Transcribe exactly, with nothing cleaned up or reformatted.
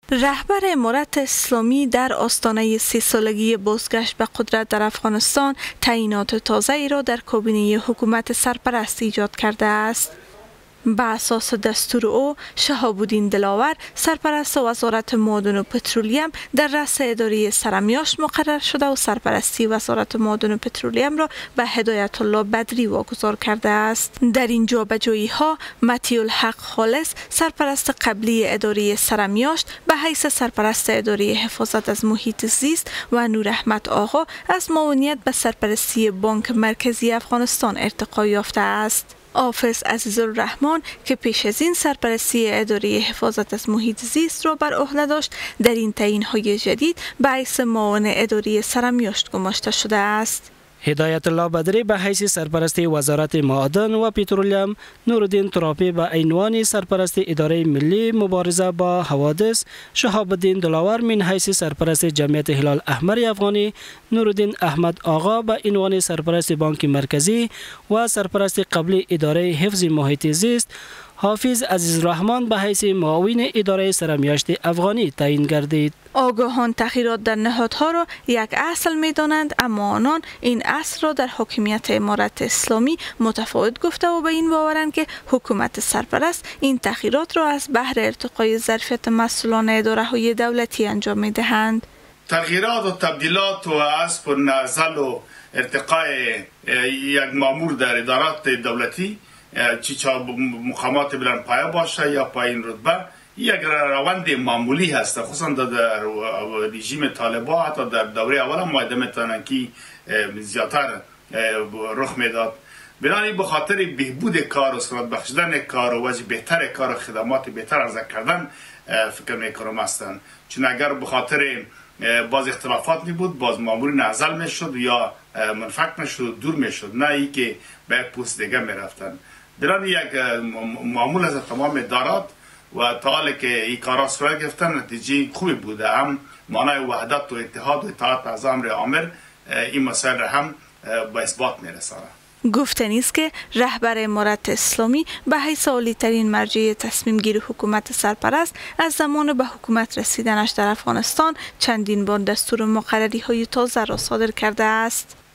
رهبر امارت اسلامی در آستانه سی سالگی بازگشت به قدرت در افغانستان تعیینات تازه‌ای را در کابینه حکومت سرپرست ایجاد کرده است. به اساس دستور او، شهاب الدین دلاور سرپرست وزارت معادن و پترولیم در رأس اداره سرمیاشت مقرر شده و سرپرستی وزارت معادن و پترولیم را به هدایت الله بدری واگذار کرده است. در این جابجایی ها مطیع الحق خالص سرپرست قبلی اداره سرمیاشت به حیث سرپرست اداره حفاظت از محیط زیست و نور احمد آقا از معاونیت به سرپرستی بانک مرکزی افغانستان ارتقا یافته است. حافظ عزیزالرحمن که پیش از این سرپرستی اداره حفاظت از محیط زیست را بر عهده داشت، در این تعیین‌های جدید به حیث معاون اداره سرمیاشت گماشته شده است. هدایت الله بدری به حیث سرپرستی وزارت معادن و پترولیم، نورالدین تراپی به عنوان سرپرستی اداره ملی مبارزه با حوادث، شهاب الدین دلاور من حیث سرپرست جمعیت هلال احمر افغانی، نورالدین احمد آقا به عنوان سرپرست بانک مرکزی و سرپرست قبلی اداره حفظ محیط زیست، حافظ عزیزالرحمن به حیث معاون اداره سرمیاشت افغانی تعیین گردید. آگاهان تغییرات در نهادها را یک اصل می دانند، اما آنان این اصل را در حاکمیت امارت اسلامی متفاوت گفته و به این باورند که حکومت سرپرست این تغییرات را از بهر ارتقای ظرفیت مسئولان اداره های دولتی انجام می دهند. تغییرات و تبدیلات و حسب نزل و ارتقای یک مامور در ادارات دولتی، چه مقامات بلند پایه باشه یا پایین رتبه، یک روند معمولی هست، خصوصا در رژیم طالبان. حتی در دوره اول هم مایده میتونن که زیادتر رخ میداد. بنابراین به خاطر بهبود کار و سرعت بخشیدن کار و وضع بهتر کار و خدمات بهتر عرضه کردن فکر میکنم هستند. چون اگر به خاطر باز اختلافات می بود، باز مامور نعزل میشد یا منفک میشد و دور میشد، نه ای که به یک پوست دیگه میرفتن. بنابراین یک معمول از تمام ادارات و تا حالی که این کارا صورت گرفتن نتیجه خوبی بوده. هم معنای وحدت و اتحاد و اطاعت از امر آمر این مسائل هم به اثبات میرسانه. گفتنی است که رهبر امارت اسلامی به حیث عالی ترین مرجع تصمیم گیر حکومت سرپرست از زمان به حکومت رسیدنش در افغانستان چندین بار دستور و مقرری های تازه را صادر کرده است.